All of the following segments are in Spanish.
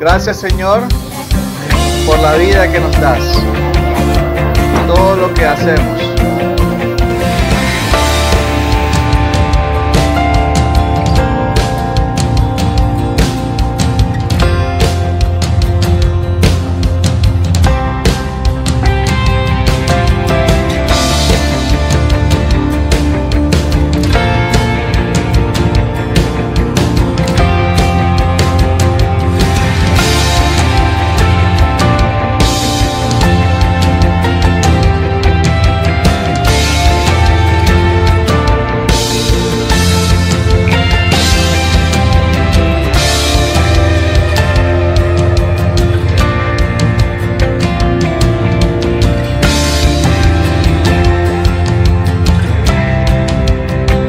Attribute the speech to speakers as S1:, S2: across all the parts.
S1: Gracias, Señor, por la vida que nos das, todo lo que hacemos.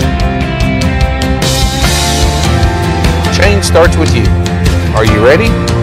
S2: Change starts with you. Are you ready?